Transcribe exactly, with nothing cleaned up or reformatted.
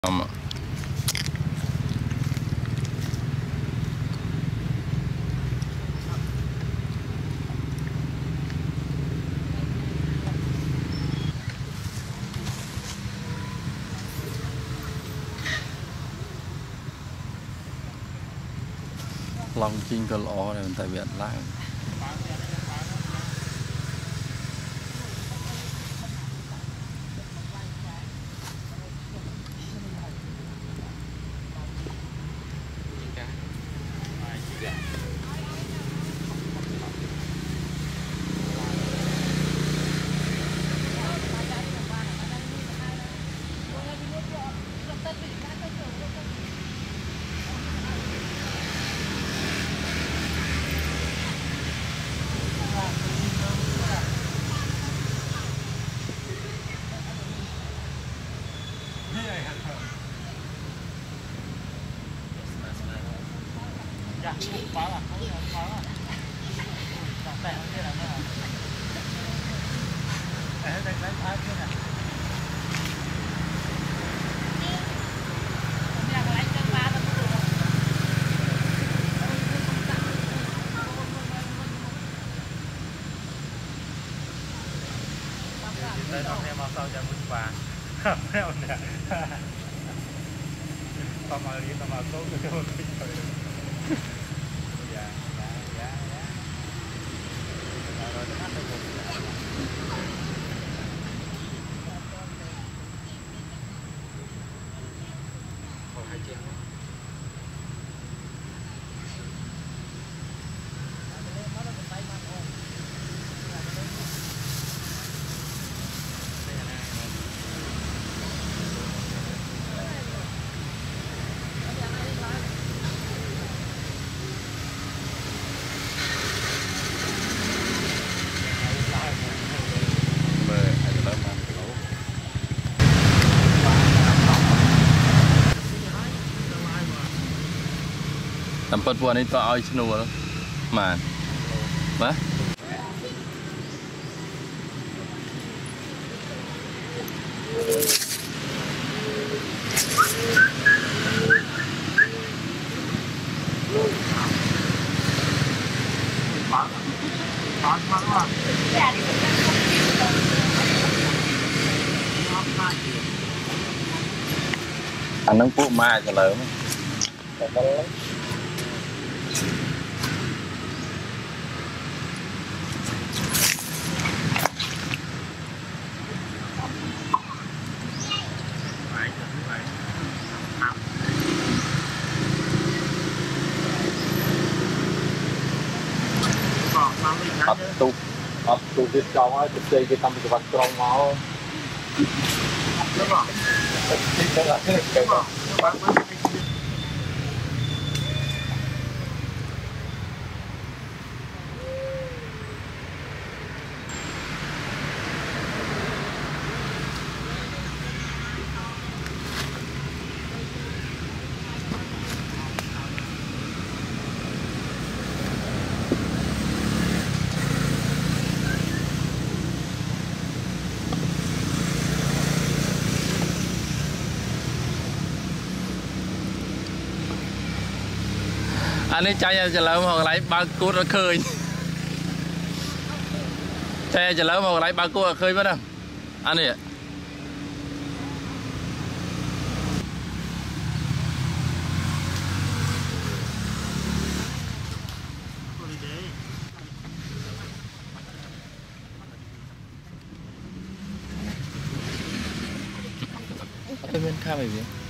Ama. Lòng chinh cơ lõ này tại Việt Nam. Dạ, có là có là có là đặt bè không kia là nó để đây lấy thái kia nè đây nó theo màu sau cho mình qua theo nè còn mà đi còn mà tốt được không dạ dạ dạ dạ rồi nó hết rồi còn hai chén nữa tempat buat itu ais nuwal, man, bah? Anh nâng phụ mai cho lớn. Hấp tục hấp tục tiếp trong á, tiếp đây cái tâm cái vật trong máu đúng không? Đúng rồi. Anh ấy chạy cho lớn mà lấy ba cút nó khơi chạy cho lớn mà lấy ba cút nó khơi mất không anh ấy em bên khai mày gì